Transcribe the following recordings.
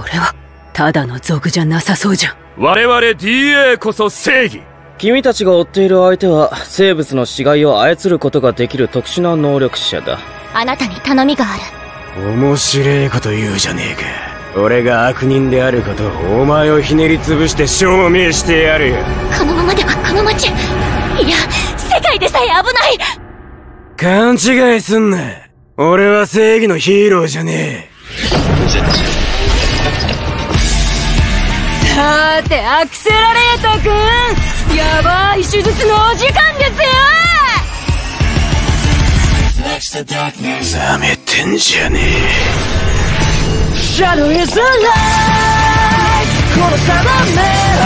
れはただの賊じゃなさそうじゃん。 我々 DA こそ正義。 君たちが追っている相手は生物の死骸を操ることができる特殊な能力者だ。 あなたに頼みがある。 面白いこと言うじゃねえか。俺が悪人であることをお前をひねり潰して証明してやるよ。 このままではこの町、いや世界でさえ危ない。 勘違いすんな。俺は正義のヒーローじゃねえ。 さーてアクセラレーターくん、やばい手術のお時間ですよ。 なめてんじゃねえ。 Shadow is alive。この定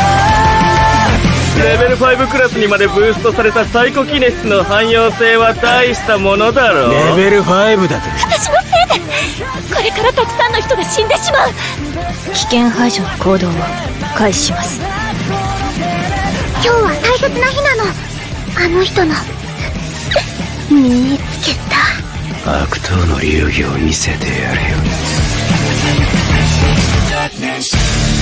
めレベル5クラスにまでブーストされたサイコキネシスの汎用性は大したものだろう。 レベル5だと。 私のせいでこれからたくさんの人が死んでしまう。危険排除の行動を開始します。今日は大切な日なの。あの人の身につけた悪党の流儀を見せてやれよ。